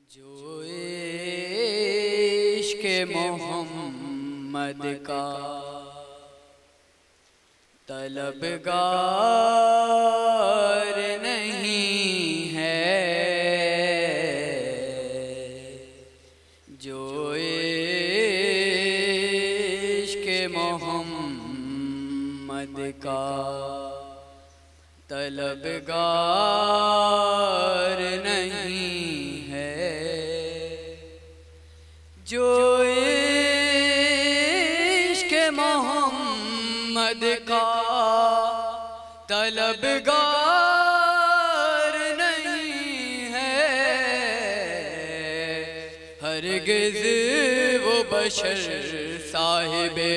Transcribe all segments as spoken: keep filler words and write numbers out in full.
जो इश्क़ मोहम्मद का तलबगार नहीं है, जो इश्क़ मोहम्मद का तलबगार नहीं है, जो इश्क़ मोहम्मद का तलबगार नहीं है, हरगिज़ वो बशर साहिबे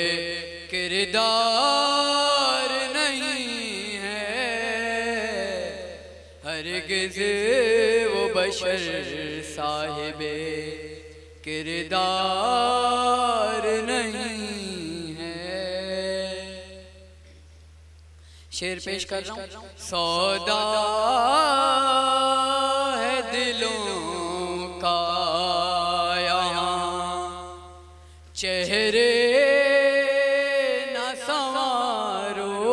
किरदार नहीं है, हरगिज़ वो बशर साहिबे किरदार नहीं है। शेर पेश कर रहा हूँ। सौदा है दिलों का यहाँ, चेहरे न संवारो,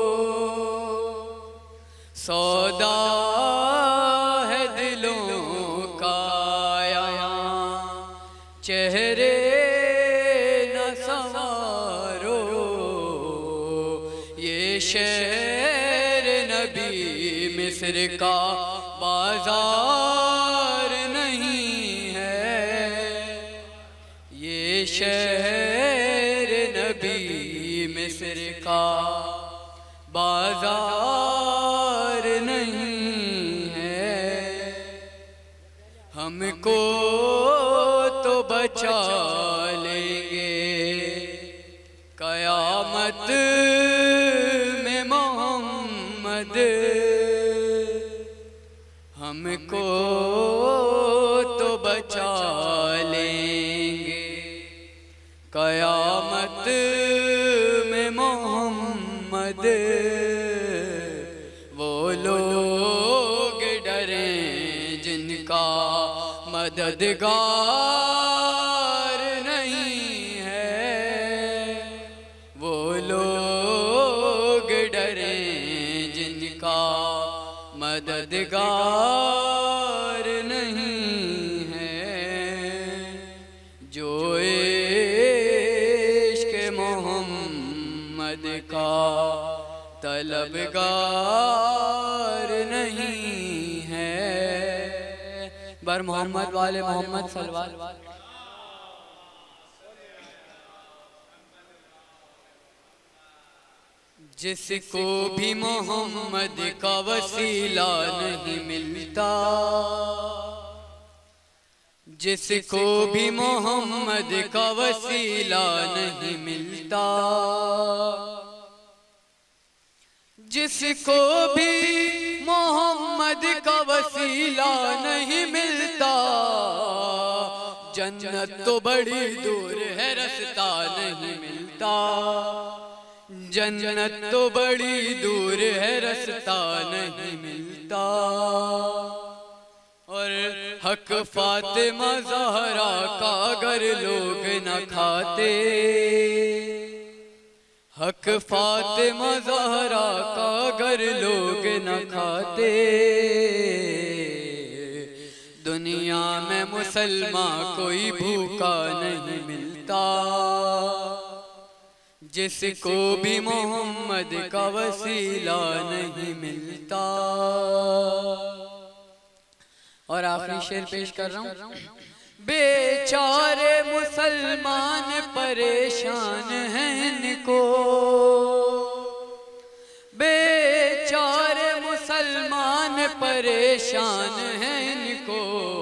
सौदा है दिलों का यहाँ, चेहरे न संवारो, ये शहर नबी मिस्र का बाजार नहीं है, ये शहर नबी मिस्र का बाजार नहीं है, हमको तो बचा लेंगे कयामत में मोहम्मद, हमको तो बचा लेंगे कयामत में मोहम्मद, वो लोग डरे जिनका मददगार नहीं है, वो लोग डरे जिनका मददगार नहीं है, जो इश्क़ मोहम्मद का तलबगार नहीं है। बर मोहम्मद वाले मोहम्मद सलवार। जिसको भी मोहम्मद का वसीला नहीं मिलता, जिसको भी मोहम्मद का वसीला नहीं मिलता, जिसको भी मोहम्मद का वसीला नहीं मिलता, जन्नत तो बड़ी दूर है रास्ता नहीं मिलता, जन्नत तो बड़ी दूर है रास्ता नहीं मिलता, और हक फातिमा ज़हरा का अगर लोग न खाते, हक फातिमा ज़हरा का अगर लोग न खाते, दुनिया में मुसलमान कोई भूखा नहीं मिलता, जिसको भी मोहम्मद का वसीला नहीं मिलता। और आखिरी शेर पेश कर रहा हूँ। बेचारे मुसलमान परेशान हैं इनको, बेचारे मुसलमान परेशान हैं इनको,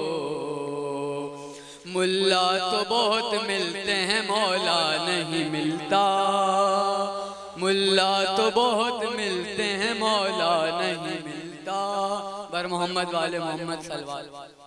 मुल्ला तो बहुत मिलते हैं मौला नहीं मिलता, मुल्ला तो बहुत मिलते हैं मौला नहीं मिलता। बर मोहम्मद वाले मोहम्मद सलवार।